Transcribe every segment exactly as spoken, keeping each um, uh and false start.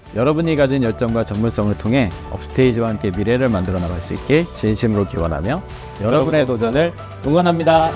여러분이 가진 열정과 전문성을 통해 업스테이지와 함께 미래를 만들어 나갈 수 있길 진심으로 기원하며 여러분의 도전을 응원합니다.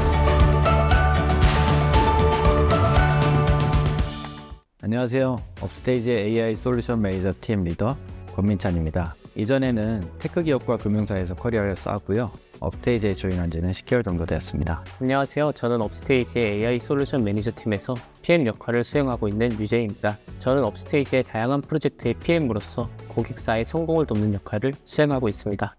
안녕하세요. 업스테이지의 에이아이 솔루션 매니저 팀 리더 권민찬입니다. 이전에는 테크 기업과 금융사에서 커리어를 쌓았고요. 업스테이지에 조인한 지는 십 개월 정도 되었습니다. 안녕하세요. 저는 업스테이지의 에이아이 솔루션 매니저 팀에서 피엠 역할을 수행하고 있는 유재입니다. 저는 업스테이지의 다양한 프로젝트의 피엠으로서 고객사의 성공을 돕는 역할을 수행하고 있습니다.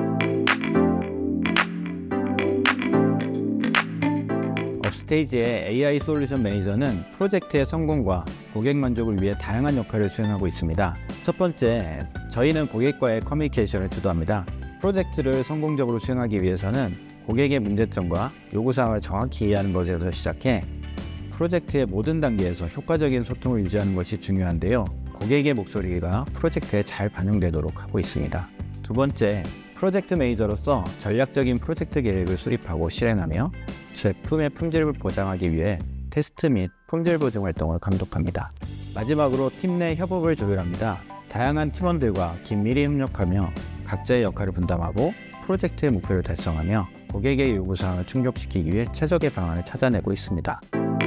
업스테이지의 에이아이 솔루션 매니저는 프로젝트의 성공과 고객 만족을 위해 다양한 역할을 수행하고 있습니다. 첫 번째, 저희는 고객과의 커뮤니케이션을 주도합니다. 프로젝트를 성공적으로 수행하기 위해서는 고객의 문제점과 요구사항을 정확히 이해하는 것에서 시작해 프로젝트의 모든 단계에서 효과적인 소통을 유지하는 것이 중요한데요. 고객의 목소리가 프로젝트에 잘 반영되도록 하고 있습니다. 두 번째, 프로젝트 매니저로서 전략적인 프로젝트 계획을 수립하고 실행하며 제품의 품질을 보장하기 위해 테스트 및 품질 보증 활동을 감독합니다. 마지막으로 팀 내 협업을 조율합니다. 다양한 팀원들과 긴밀히 협력하며 각자의 역할을 분담하고 프로젝트의 목표를 달성하며 고객의 요구사항을 충족시키기 위해 최적의 방안을 찾아내고 있습니다.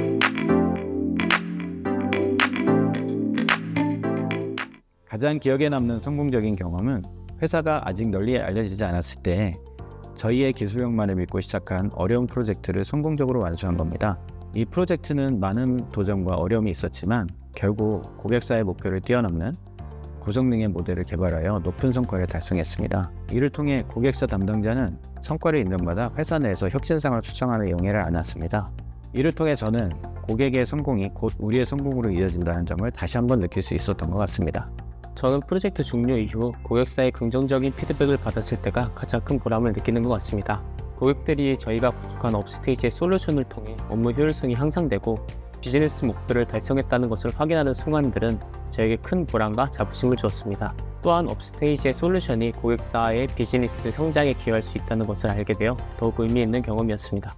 가장 기억에 남는 성공적인 경험은 회사가 아직 널리 알려지지 않았을 때 저희의 기술력만을 믿고 시작한 어려운 프로젝트를 성공적으로 완수한 겁니다. 이 프로젝트는 많은 도전과 어려움이 있었지만 결국 고객사의 목표를 뛰어넘는 고성능의 모델을 개발하여 높은 성과를 달성했습니다. 이를 통해 고객사 담당자는 성과를 인정받아 회사 내에서 혁신상을 수상하는 영예를 안았습니다. 이를 통해 저는 고객의 성공이 곧 우리의 성공으로 이어진다는 점을 다시 한번 느낄 수 있었던 것 같습니다. 저는 프로젝트 종료 이후 고객사의 긍정적인 피드백을 받았을 때가 가장 큰 보람을 느끼는 것 같습니다. 고객들이 저희가 구축한 업스테이지의 솔루션을 통해 업무 효율성이 향상되고 비즈니스 목표를 달성했다는 것을 확인하는 순간들은 저에게 큰 보람과 자부심을 주었습니다. 또한 업스테이지의 솔루션이 고객사의 비즈니스 성장에 기여할 수 있다는 것을 알게 되어 더욱 의미 있는 경험이었습니다.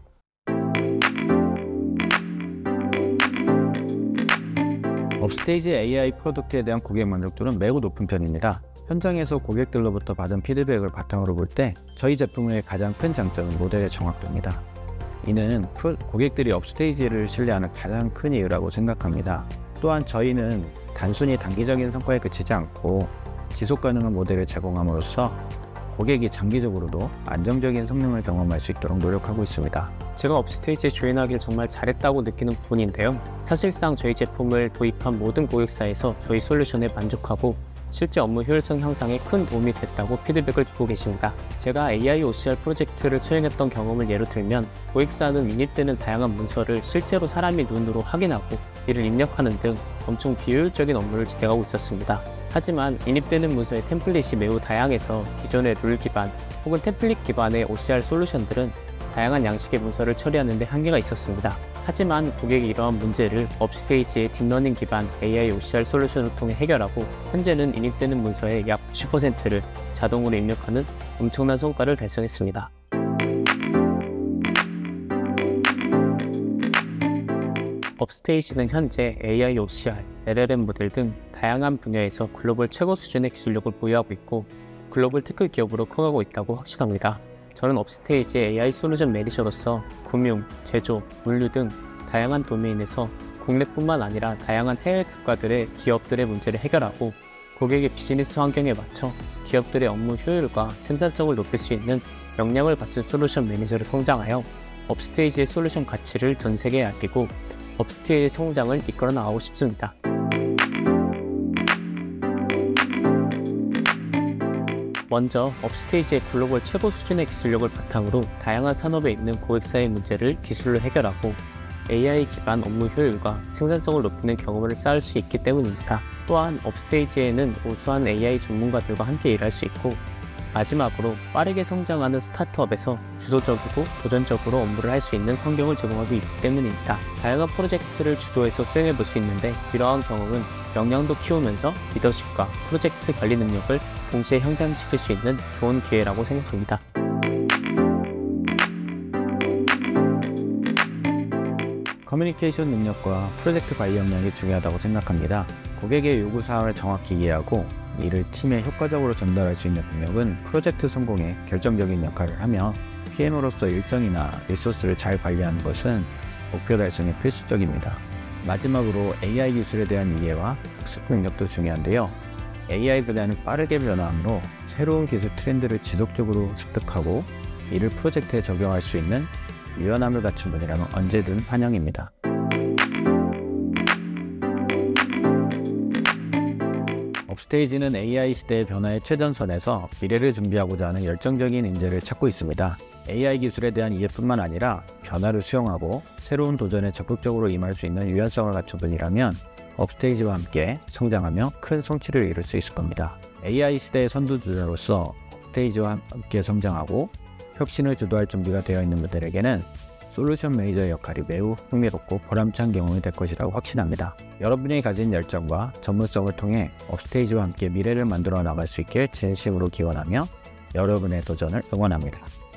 업스테이지 에이아이 프로덕트에 대한 고객 만족도는 매우 높은 편입니다. 현장에서 고객들로부터 받은 피드백을 바탕으로 볼 때 저희 제품의 가장 큰 장점은 모델의 정확도입니다. 이는 프로, 고객들이 업스테이지를 신뢰하는 가장 큰 이유라고 생각합니다. 또한 저희는 단순히 단기적인 성과에 그치지 않고 지속가능한 모델을 제공함으로써 고객이 장기적으로도 안정적인 성능을 경험할 수 있도록 노력하고 있습니다. 제가 업스테이지에 조인하길 정말 잘했다고 느끼는 부분인데요. 사실상 저희 제품을 도입한 모든 고객사에서 저희 솔루션에 만족하고 실제 업무 효율성 향상에 큰 도움이 됐다고 피드백을 주고 계십니다. 제가 에이아이 오씨알 프로젝트를 수행했던 경험을 예로 들면 고객사는 인입되는 다양한 문서를 실제로 사람이 눈으로 확인하고 이를 입력하는 등 엄청 비효율적인 업무를 진행하고 있었습니다. 하지만 인입되는 문서의 템플릿이 매우 다양해서 기존의 룰 기반 혹은 템플릿 기반의 오씨알 솔루션들은 다양한 양식의 문서를 처리하는 데 한계가 있었습니다. 하지만 고객이 이러한 문제를 업스테이지의 딥러닝 기반 에이아이 오씨알 솔루션을 통해 해결하고 현재는 인입되는 문서의 약 구십 퍼센트를 자동으로 입력하는 엄청난 성과를 달성했습니다. 업스테이지는 현재 에이아이 오씨알, 엘엘엠 모델 등 다양한 분야에서 글로벌 최고 수준의 기술력을 보유하고 있고 글로벌 테크 기업으로 커가고 있다고 확신합니다. 저는 업스테이지의 에이아이 솔루션 매니저로서 금융, 제조, 물류 등 다양한 도메인에서 국내뿐만 아니라 다양한 해외 국가들의 기업들의 문제를 해결하고 고객의 비즈니스 환경에 맞춰 기업들의 업무 효율과 생산성을 높일 수 있는 역량을 갖춘 솔루션 매니저를 성장하여 업스테이지의 솔루션 가치를 전 세계에 알리고 업스테이지의 성장을 이끌어 나가고 싶습니다. 먼저 업스테이지의 글로벌 최고 수준의 기술력을 바탕으로 다양한 산업에 있는 고객사의 문제를 기술로 해결하고 에이아이 기반 업무 효율과 생산성을 높이는 경험을 쌓을 수 있기 때문입니다. 또한 업스테이지에는 우수한 에이아이 전문가들과 함께 일할 수 있고 마지막으로 빠르게 성장하는 스타트업에서 주도적이고 도전적으로 업무를 할 수 있는 환경을 제공하고 있기 때문입니다. 다양한 프로젝트를 주도해서 수행해 볼 수 있는데 이러한 경험은 역량도 키우면서 리더십과 프로젝트 관리 능력을 동시에 향상시킬 수 있는 좋은 기회라고 생각합니다. 커뮤니케이션 능력과 프로젝트 관리역량이 중요하다고 생각합니다. 고객의 요구사항을 정확히 이해하고 이를 팀에 효과적으로 전달할 수 있는 능력은 프로젝트 성공에 결정적인 역할을 하며 피엠으로서 일정이나 리소스를 잘 관리하는 것은 목표 달성에 필수적입니다. 마지막으로 에이아이 기술에 대한 이해와 학습 능력도 중요한데요. 에이아이 분야는 빠르게 변화하므로 새로운 기술 트렌드를 지속적으로 습득하고 이를 프로젝트에 적용할 수 있는 유연함을 갖춘 분이라면 언제든 환영입니다. 업스테이지는 에이아이 시대의 변화의 최전선에서 미래를 준비하고자 하는 열정적인 인재를 찾고 있습니다. 에이아이 기술에 대한 이해뿐만 아니라 변화를 수용하고 새로운 도전에 적극적으로 임할 수 있는 유연성을 갖춘 분이라면 업스테이지와 함께 성장하며 큰 성취를 이룰 수 있을 겁니다. 에이아이 시대의 선두주자로서 업스테이지와 함께 성장하고 혁신을 주도할 준비가 되어 있는 분들에게는 솔루션 매니저의 역할이 매우 흥미롭고 보람찬 경험이 될 것이라고 확신합니다. 여러분이 가진 열정과 전문성을 통해 업스테이지와 함께 미래를 만들어 나갈 수 있길 진심으로 기원하며 여러분의 도전을 응원합니다.